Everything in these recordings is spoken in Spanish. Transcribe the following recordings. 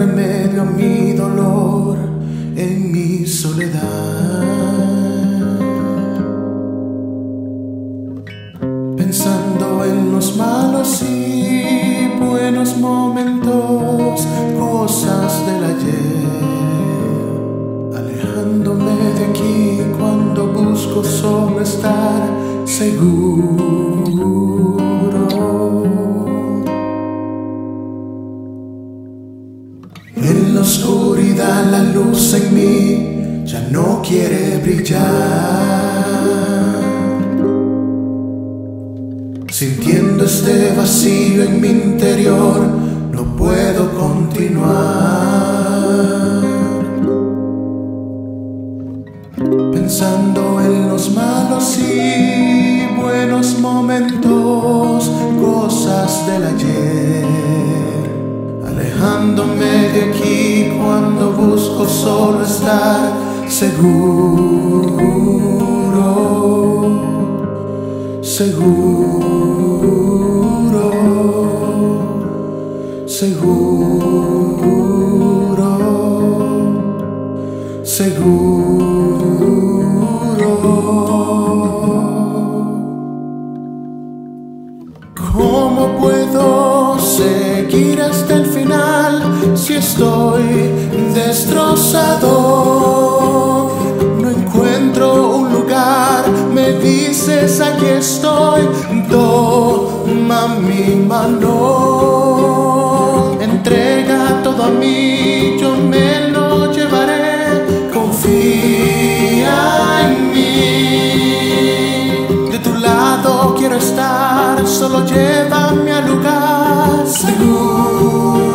remedio a mi dolor en mi soledad. Pensando en los malos y buenos momentos, cosas del ayer, alejándome de aquí cuando busco solo estar seguro. En la oscuridad la luz en mí ya no quiere brillar, sintiendo este vacío en mi interior, no puedo continuar. Pensando en los malos y buenos momentos, cosas del ayer, alejándome de aquí cuando busco solo estar seguro, seguro, seguro, seguro. ¿Cómo puedo seguir hasta el final si estoy destrozado? No encuentro un lugar, me dices aquí estoy, toma mi mano, entrega todo a mí, yo me lo llevaré, confía en mí, de tu lado quiero estar, solo llévame al lugar seguro.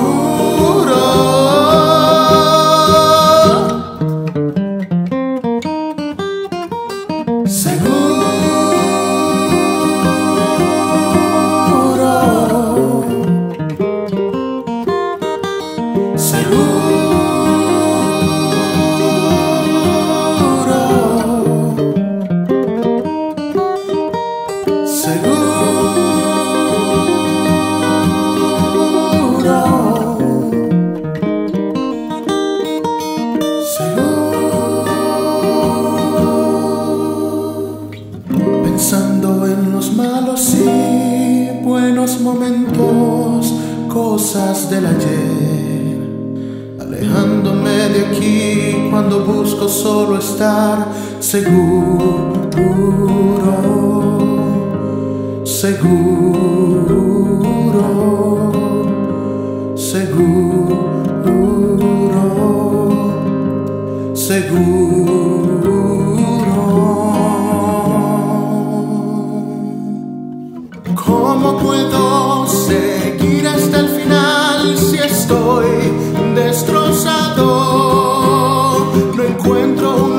Pensando en los malos y buenos momentos, cosas del ayer, alejándome de aquí cuando busco solo estar seguro, seguro, seguro, seguro. ¿Cómo puedo seguir hasta el final si estoy destrozado? No encuentro un